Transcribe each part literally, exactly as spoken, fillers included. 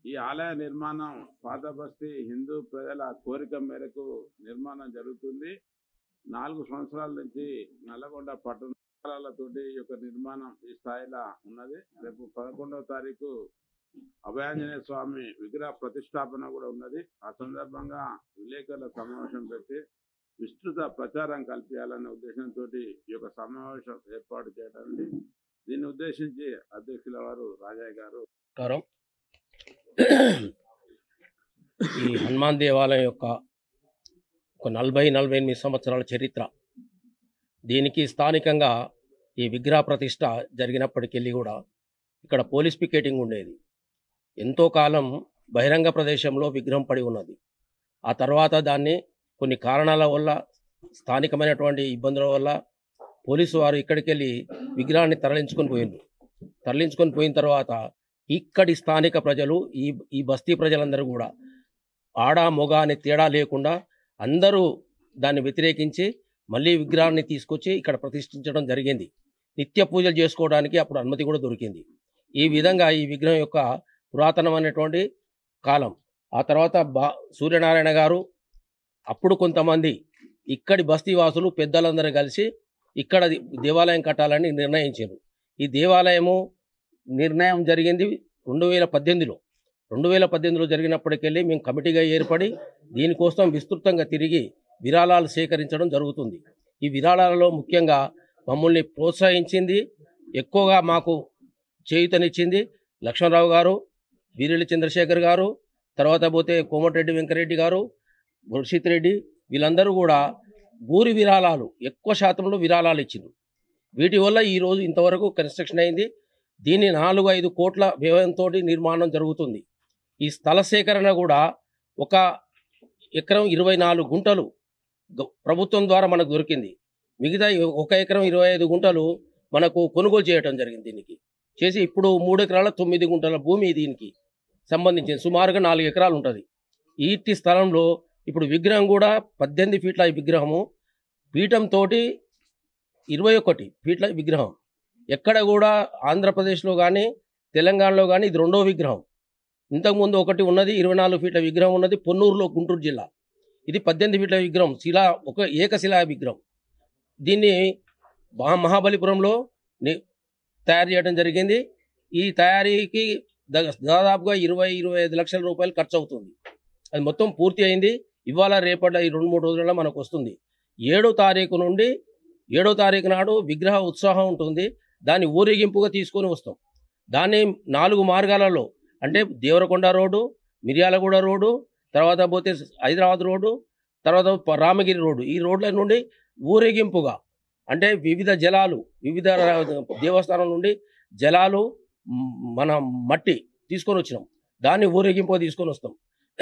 ఈ ఆలయ నిర్మాణం పాత బస్తీ హిందూ ప్రజల కోరిక మేరకు నిర్మాణం జరుగుతుంది. నాలుగు సంవత్సరాల నుంచి నల్లగొండ పట్టణాలతోటి ఈ యొక్క నిర్మాణం ఈ స్థాయిలో ఉన్నది. రేపు పదకొండవ తారీఖు అభయాంజనేయ స్వామి విగ్రహ ప్రతిష్టాపన కూడా ఉన్నది. ఆ సందర్భంగా విలేకరుల సమావేశం పెట్టి విస్తృత ప్రచారం కల్పించాలనే ఉద్దేశంతో ఈ యొక్క సమావేశం ఏర్పాటు చేయడానికి దీన్ని ఉద్దేశించి అధ్యక్షుల వారు రాజయ్య గారు ఈ హనుమాన్ దేవాలయం యొక్క ఒక నలభై నలభై ఎనిమిది సంవత్సరాల చరిత్ర, దీనికి స్థానికంగా ఈ విగ్రహ ప్రతిష్ట జరిగినప్పటికెళ్ళి కూడా ఇక్కడ పోలీస్ పికెటింగ్ ఉండేది. ఎంతో కాలం బహిరంగ ప్రదేశంలో విగ్రహం పడి ఉన్నది. ఆ తర్వాత దాన్ని కొన్ని కారణాల వల్ల, స్థానికమైనటువంటి ఇబ్బందుల వల్ల పోలీసు వారు ఇక్కడికి వెళ్ళి విగ్రహాన్ని తరలించుకొని పోయింది. తరలించుకొని పోయిన తర్వాత ఇక్కడి స్థానిక ప్రజలు, ఈ ఈ బస్తీ ప్రజలందరూ కూడా ఆడ మొగ అనే తేడా లేకుండా అందరూ దాన్ని వ్యతిరేకించి మళ్ళీ విగ్రహాన్ని తీసుకొచ్చి ఇక్కడ ప్రతిష్ఠించడం జరిగింది. నిత్య పూజలు చేసుకోవడానికి అప్పుడు అనుమతి కూడా దొరికింది. ఈ విధంగా ఈ విగ్రహం యొక్క పురాతనమైనటువంటి కాలం. ఆ తర్వాత బా సూర్యనారాయణ గారు, అప్పుడు కొంతమంది ఇక్కడి బస్తీ వాసులు పెద్దలందరూ కలిసి ఇక్కడ దేవాలయం కట్టాలని నిర్ణయించారు. ఈ దేవాలయము నిర్ణయం జరిగింది రెండు వేల పద్దెనిమిదిలో రెండు వేల పద్దెనిమిదిలో జరిగినప్పటికెళ్ళి మేము కమిటీగా ఏర్పడి దీనికోసం విస్తృతంగా తిరిగి విరాళాలు సేకరించడం జరుగుతుంది. ఈ విరాళాలలో ముఖ్యంగా మమ్మల్ని ప్రోత్సహించింది, ఎక్కువగా మాకు చేయూతనిచ్చింది లక్ష్మణరావు గారు, వీరెల్లి చంద్రశేఖర్ గారు, తర్వాత పోతే కోమటిరెడ్డి వెంకరెడ్డి గారు, ముర్షిత్ రెడ్డి, వీళ్ళందరూ కూడా భూరి విరాళాలు ఎక్కువ శాతంలో విరాళాలు ఇచ్చింది. వీటి వల్ల ఈరోజు ఇంతవరకు కన్స్ట్రక్షన్ అయింది. దీన్ని నాలుగు ఐదు కోట్ల వ్యయంతో నిర్మాణం జరుగుతుంది. ఈ స్థల సేకరణ కూడా ఒక ఎకరం ఇరవై నాలుగు గుంటలు ప్రభుత్వం ద్వారా మనకు దొరికింది. మిగతా ఒక ఎకరం ఇరవై ఐదు గుంటలు మనకు కొనుగోలు చేయడం జరిగింది. దీనికి చేసి ఇప్పుడు మూడు ఎకరాల తొమ్మిది గుంటల భూమి దీనికి సంబంధించింది. సుమారుగా నాలుగు ఎకరాలు ఉంటుంది. ఈ స్థలంలో ఇప్పుడు విగ్రహం కూడా పద్దెనిమిది ఫీట్ల విగ్రహము, పీఠంతో ఇరవై ఒకటి ఫీట్ల విగ్రహం. ఎక్కడ కూడా ఆంధ్రప్రదేశ్లో కానీ తెలంగాణలో కానీ ఇది రెండో విగ్రహం. ఇంతకుముందు ఒకటి ఉన్నది ఇరవై నాలుగు ఫీట్ల విగ్రహం ఉన్నది పొన్నూరులో, గుంటూరు జిల్లా. ఇది పద్దెనిమిది ఫీట్ల విగ్రహం, శిలా ఒక ఏకశిలా విగ్రహం. దీన్ని మహాబలిపురంలో తయారు చేయడం జరిగింది. ఈ తయారీకి దాదాపుగా ఇరవై ఇరవై ఐదు లక్షల రూపాయలు ఖర్చు అవుతుంది. అది మొత్తం పూర్తి అయింది. ఇవాళ రేపటి ఈ రెండు మూడు రోజులలో మనకు వస్తుంది. ఏడో తారీఖు నుండి ఏడో తారీఖు నాడు విగ్రహ ఉత్సవం ఉంటుంది. దాన్ని ఊరేగింపుగా తీసుకొని వస్తాం. దాన్ని నాలుగు మార్గాలలో, అంటే దేవరకొండ రోడ్డు, మిర్యాలగూడ రోడ్డు, తర్వాత పోతే హైదరాబాద్ రోడ్డు, తర్వాత రామగిరి రోడ్డు, ఈ రోడ్ల నుండి ఊరేగింపుగా, అంటే వివిధ జలాలు, వివిధ దేవస్థానం నుండి జలాలు, మన మట్టి తీసుకొని వచ్చినాం. దాన్ని ఊరేగింపుగా తీసుకొని వస్తాం.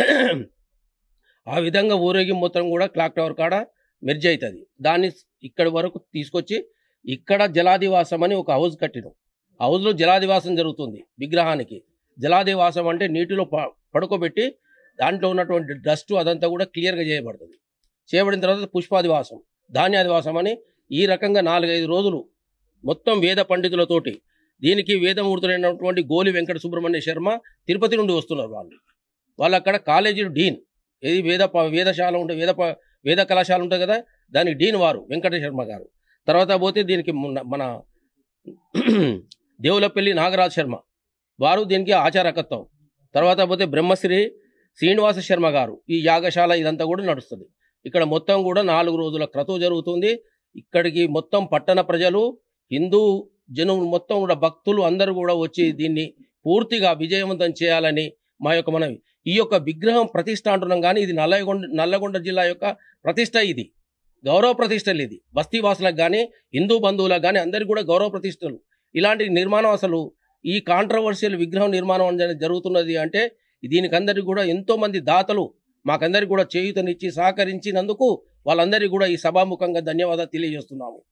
ఆ విధంగా ఊరేగింపు మొత్తం కూడా క్లాక్ టవర్ కాడ మెర్జ్ అవుతుంది. దాన్ని ఇక్కడి వరకు తీసుకొచ్చి ఇక్కడ జలాదివాసం అని ఒక హౌస్ కట్టినాం. హౌస్లో జలాదివాసం జరుగుతుంది. విగ్రహానికి జలాదివాసం అంటే నీటిలో పడుకోబెట్టి దాంట్లో ఉన్నటువంటి డస్ట్ అదంతా కూడా క్లియర్గా చేయబడుతుంది. చేయబడిన తర్వాత పుష్పాదివాసం, ధాన్యాదివాసం అని ఈ రకంగా నాలుగైదు రోజులు మొత్తం వేద పండితులతోటి, దీనికి వేదమూర్తులైనటువంటి గోలి వెంకట సుబ్రహ్మణ్య శర్మ తిరుపతి నుండి వస్తున్నారు. వాళ్ళు వాళ్ళు అక్కడ కాలేజీ డీన్, ఏది వేద వేదశాల ఉంటుంది, వేద వేద కళాశాల ఉంటుంది కదా, దానికి డీన్ వారు వెంకట శర్మ గారు. తర్వాత పోతే దీనికి మన దేవులపల్లి నాగరాజ్ శర్మ వారు దీనికి ఆచారకత్వం. తర్వాత పోతే బ్రహ్మశ్రీ శ్రీనివాస శర్మ గారు ఈ యాగశాల ఇదంతా కూడా నడుస్తుంది. ఇక్కడ మొత్తం కూడా నాలుగు రోజుల క్రతువు జరుగుతుంది. ఇక్కడికి మొత్తం పట్టణ ప్రజలు, హిందూ జనులు మొత్తం కూడా భక్తులు అందరూ కూడా వచ్చి దీన్ని పూర్తిగా విజయవంతం చేయాలని మా యొక్క మనవి. ఈ యొక్క విగ్రహం ప్రతిష్ట అంటున్నాం, కానీ ఇది నల్లగొండ నల్లగొండ జిల్లా యొక్క ప్రతిష్ట. ఇది గౌరవ ప్రతిష్టలు. ఇది బస్తీవాసులకు కానీ హిందూ బంధువులకు కానీ అందరికీ కూడా గౌరవ ప్రతిష్టలు. ఇలాంటి నిర్మాణం, అసలు ఈ కాంట్రవర్షియల్ విగ్రహం నిర్మాణం జరుగుతున్నది అంటే దీనికి అందరికీ కూడా ఎంతోమంది దాతలు మాకందరికీ కూడా చేయూతనిచ్చి సహకరించినందుకు వాళ్ళందరికీ కూడా ఈ సభాముఖంగా ధన్యవాదాలు తెలియజేస్తున్నాము.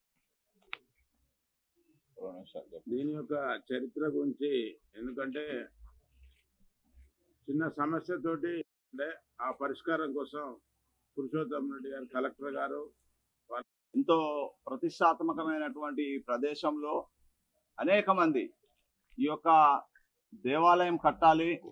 దీని యొక్క చరిత్ర గురించి, ఎందుకంటే చిన్న సమస్యతోటి అంటే ఆ పరిష్కారం కోసం పురుషోత్తమ రెడ్డి గారు, కలెక్టర్ గారు, ఎంతో ప్రతిష్టాత్మకమైనటువంటి ప్రదేశంలో అనేక మంది ఈ యొక్క దేవాలయం కట్టాలి,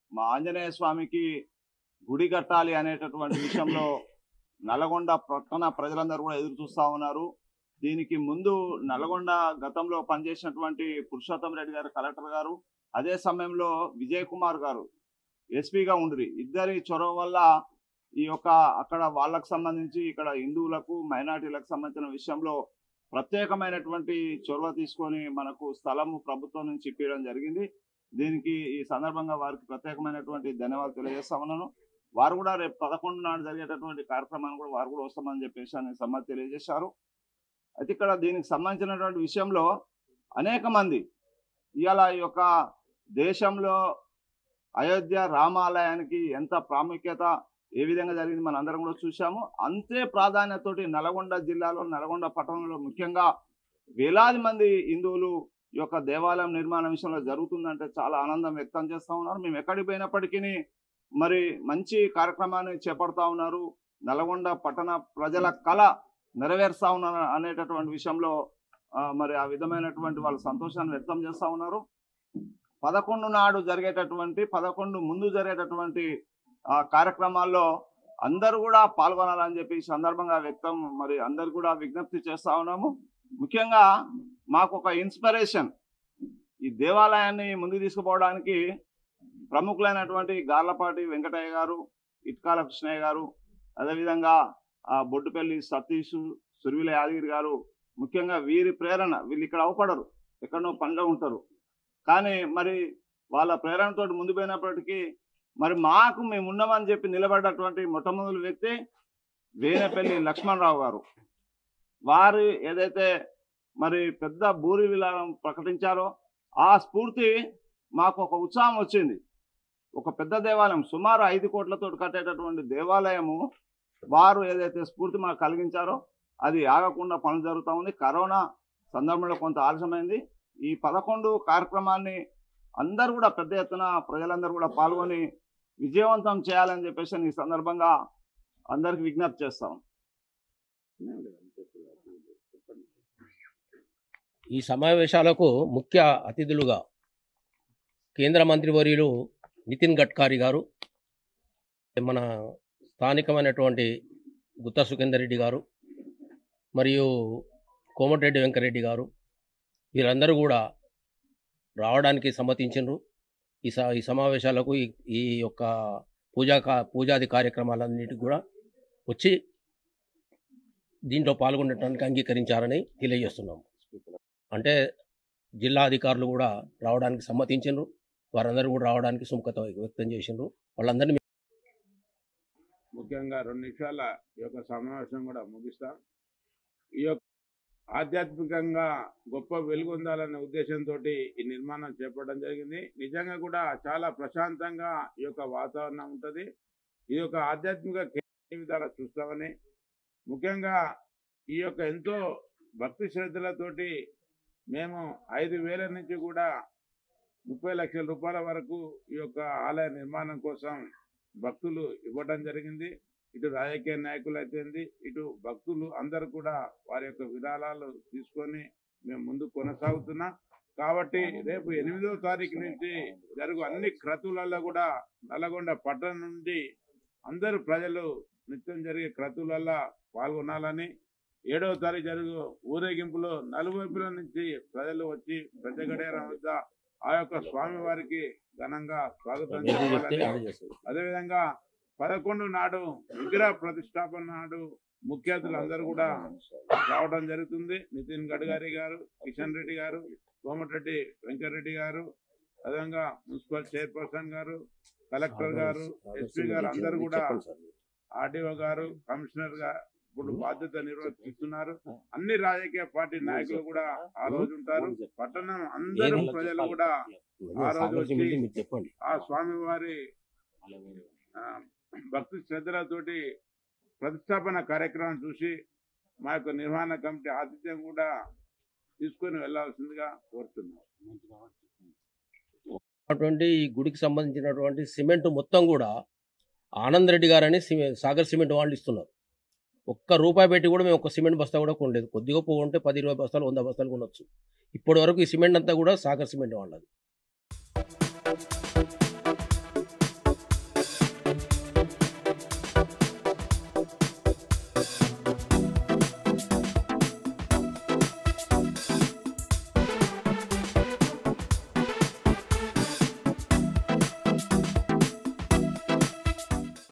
మా ఆంజనేయ స్వామికి గుడి కట్టాలి అనేటటువంటి విషయంలో నల్గొండ పట్టణ ప్రజలందరూ కూడా ఎదురు చూస్తూ ఉన్నారు. దీనికి ముందు నల్గొండ గతంలో పనిచేసినటువంటి పురుషోత్తం రెడ్డి గారు కలెక్టర్ గారు, అదే సమయంలో విజయ్ కుమార్ గారు ఎస్పీగా ఉండ్రి. ఇద్దరి చొరవ వల్ల ఈ యొక్క అక్కడ వాళ్ళకు సంబంధించి ఇక్కడ హిందువులకు మైనార్టీలకు సంబంధించిన విషయంలో ప్రత్యేకమైనటువంటి చొరవ తీసుకొని మనకు స్థలము ప్రభుత్వం నుంచి ఇప్పించడం జరిగింది. దీనికి ఈ సందర్భంగా వారికి ప్రత్యేకమైనటువంటి ధన్యవాదాలు తెలియజేస్తా ఉన్నాను. వారు కూడా రేపు పదకొండు నాడు జరిగేటటువంటి కార్యక్రమాన్ని కూడా వారు కూడా వస్తామని చెప్పేసి అని సమ్మతి తెలియజేశారు. అయితే ఇక్కడ దీనికి సంబంధించినటువంటి విషయంలో అనేక మంది ఇవాళ ఈ యొక్క దేశంలో అయోధ్య రామాలయానికి ఎంత ప్రాముఖ్యత ఏ విధంగా జరిగింది మన అందరం కూడా చూసాము. అంతే ప్రాధాన్యతతోటి నల్గొండ జిల్లాలో నల్గొండ పట్టణంలో ముఖ్యంగా వేలాది మంది హిందువులు ఈ యొక్క దేవాలయం నిర్మాణ విషయంలో జరుగుతుందంటే చాలా ఆనందం వ్యక్తం చేస్తూ ఉన్నారు. మేము ఎక్కడికి పోయినప్పటికీ మరి మంచి కార్యక్రమాన్ని చేపడతా ఉన్నారు. నల్గొండ పట్టణ ప్రజల కళ నెరవేరుస్తా ఉన్నారు అనేటటువంటి విషయంలో మరి ఆ విధమైనటువంటి వాళ్ళు సంతోషాన్ని వ్యక్తం చేస్తూ ఉన్నారు. పదకొండు నాడు జరిగేటటువంటి పదకొండు ముందు జరిగేటటువంటి ఆ కార్యక్రమాల్లో అందరూ కూడా పాల్గొనాలని చెప్పి ఈ సందర్భంగా వ్యక్తం మరి అందరు కూడా విజ్ఞప్తి చేస్తా ఉన్నాము. ముఖ్యంగా మాకు ఒక ఇన్స్పిరేషన్ ఈ దేవాలయాన్ని ముందుకు తీసుకుపోవడానికి ప్రముఖులైనటువంటి గార్లపాటి వెంకటయ్య గారు, ఇట్కాల కృష్ణయ్య గారు, అదేవిధంగా ఆ బొడ్డుపల్లి సతీష్, సుర్విల యాదగిరి గారు, ముఖ్యంగా వీరి ప్రేరణ, వీళ్ళు ఇక్కడ అవపడరు, ఎక్కడో పనిలో ఉంటారు. కానీ మరి వాళ్ళ ప్రేరణతో ముందు పోయినప్పటికీ మరి మాకు మేము ఉన్నామని చెప్పి నిలబడ్డటువంటి మొట్టమొదటి వ్యక్తి వేనేపల్లి లక్ష్మణరావు గారు. వారు ఏదైతే మరి పెద్ద భూరి విలాసం ప్రకటించారో ఆ స్ఫూర్తి మాకు ఒక ఉత్సాహం వచ్చింది. ఒక పెద్ద దేవాలయం సుమారు ఐదు కోట్లతో కట్టేటటువంటి దేవాలయము వారు ఏదైతే స్ఫూర్తి మాకు కలిగించారో అది ఆగకుండా పనులు జరుగుతూ ఉంది. కరోనా సందర్భంలో కొంత ఆలస్యమైంది. ఈ పదకొండు కార్యక్రమాన్ని అందరూ కూడా పెద్ద ఎత్తున ప్రజలందరూ కూడా పాల్గొని విజయవంతం చేయాలని చెప్పేసి ఈ సందర్భంగా అందరికి విజ్ఞప్తి చేస్తాం. ఈ సమావేశాలకు ముఖ్య అతిథులుగా కేంద్ర మంత్రివర్యులు నితిన్ గడ్కరీ గారు, మన స్థానికమైనటువంటి గుత్తా సుఖేందర్ రెడ్డి గారు మరియు కోమటిరెడ్డి వెంకరెడ్డి గారు, వీరందరూ కూడా రావడానికి సమ్మతించారు. ఈ స ఈ సమావేశాలకు ఈ ఈ యొక్క పూజా పూజాది కార్యక్రమాలన్నిటికి కూడా వచ్చి దీంట్లో పాల్గొనడానికి అంగీకరించారని తెలియజేస్తున్నాము. అంటే జిల్లా అధికారులు కూడా రావడానికి సమ్మతించారు. వారందరూ కూడా రావడానికి సుముఖత వ్యక్తం చేసిండ్రు. వాళ్ళందరినీ ముఖ్యంగా రెండు నిమిషాల ఈ యొక్క సమావేశం కూడా ముగిస్తాం. ఈ యొక్క ఆధ్యాత్మికంగా గొప్ప వెలుగొందాలనే ఉద్దేశంతో ఈ నిర్మాణం చేపట్టడం జరిగింది. నిజంగా కూడా చాలా ప్రశాంతంగా ఈ యొక్క వాతావరణం ఉంటుంది. ఈ యొక్క ఆధ్యాత్మిక విధాలు చూస్తామని ముఖ్యంగా ఈ యొక్క ఎంతో భక్తి శ్రద్ధలతోటి మేము ఐదు వేల నుంచి కూడా ముప్పై లక్షల రూపాయల వరకు ఈ యొక్క ఆలయ నిర్మాణం కోసం భక్తులు ఇవ్వడం జరిగింది. ఇటు రాజకీయ నాయకులు అయితేంది, ఇటు భక్తులు అందరూ కూడా వారి యొక్క విరాళాలు తీసుకొని మేము ముందు కొనసాగుతున్నాం. కాబట్టి రేపు ఎనిమిదవ తారీఖు నుంచి జరుగు అన్ని క్రతువులలో కూడా నల్గొండ పట్టణం నుండి అందరు ప్రజలు నిత్యం జరిగే క్రతువులలో పాల్గొనాలని, ఏడవ తారీఖు జరుగు ఊరేగింపులో నలువైపుల నుంచి ప్రజలు వచ్చి పెద్ద గడియారం వద్ద ఆ యొక్క స్వామి వారికి ఘనంగా స్వాగతం చేయాలని, అదేవిధంగా పదకొండు నాడు విగ్రహ ప్రతిష్టాపన నాడు ముఖ్య అతిథులు అందరూ కూడా రావడం జరుగుతుంది. నితిన్ గడ్కరీ గారు, కిషన్ రెడ్డి గారు, కోమటిరెడ్డి వెంకరెడ్డి గారు, అదేవిధంగా మున్సిపల్ చైర్పర్సన్ గారు, కలెక్టర్ గారు, ఎస్పీ గారు అందరూ కూడా, ఆర్డీఓ గారు, కమిషనర్ గారు ఇప్పుడు బాధ్యత నిర్వర్తిస్తున్నారు. అన్ని రాజకీయ పార్టీ నాయకులు కూడా ఆ రోజు ఉంటారు. పట్టణం అందరూ ప్రజలు కూడా ఆ రోజు వచ్చి ఆ స్వామి వారి భక్తి శ్రద్ధలతోటి ప్రతిష్టాపన కార్యక్రమం చూసి మా యొక్క నిర్వహణ కమిటీ ఆతిథ్యం కూడా తీసుకొని వెళ్లాల్సిందిగా కోరుతున్నాం. అటువంటి ఈ గుడికి సంబంధించినటువంటి సిమెంట్ మొత్తం కూడా ఆనంద్ రెడ్డి గారని సాగర్ సిమెంట్ వాళ్ళు ఇస్తున్నారు. ఒక్క రూపాయి పెట్టి కూడా మేము ఒక సిమెంట్ బస్తా కూడా కొనలేదు. కొద్దిగా పోగుంటే పది ఇరవై బస్తాలు వంద బస్తాలు కొనవచ్చు. ఇప్పటి వరకు ఈ సిమెంట్ అంతా కూడా సాగర్ సిమెంట్ వాళ్ళది.